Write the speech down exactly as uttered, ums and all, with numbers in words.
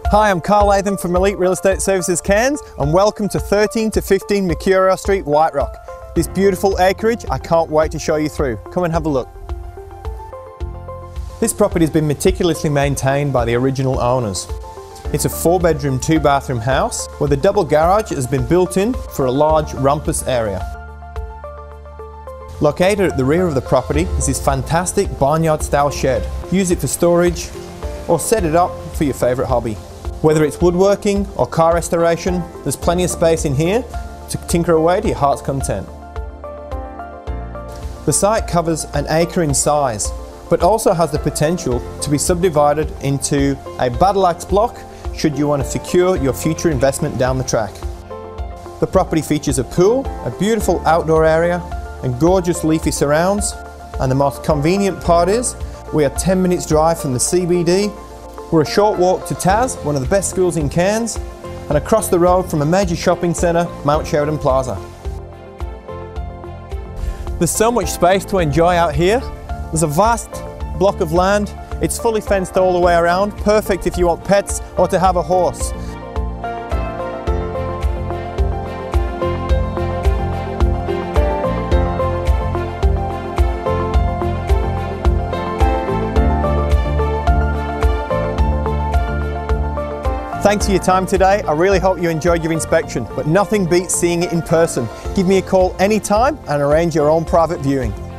Hi, I'm Carl Latham from Elite Real Estate Services Cairns, and welcome to thirteen to fifteen Mercurio Street, White Rock. This beautiful acreage, I can't wait to show you through. Come and have a look. This property has been meticulously maintained by the original owners. It's a four bedroom, two bathroom house where the double garage has been built in for a large rumpus area. Located at the rear of the property is this fantastic barnyard style shed. Use it for storage or set it up for your favourite hobby. Whether it's woodworking or car restoration, there's plenty of space in here to tinker away to your heart's content. The site covers an acre in size, but also has the potential to be subdivided into a battle axe block should you want to secure your future investment down the track. The property features a pool, a beautiful outdoor area, and gorgeous leafy surrounds. And the most convenient part is, we are ten minutes drive from the C B D. We're a short walk to Taz, one of the best schools in Cairns, and across the road from a major shopping centre, Mount Sheridan Plaza. There's so much space to enjoy out here. There's a vast block of land. It's fully fenced all the way around, perfect if you want pets or to have a horse. Thanks for your time today. I really hope you enjoyed your inspection, but nothing beats seeing it in person. Give me a call anytime and arrange your own private viewing.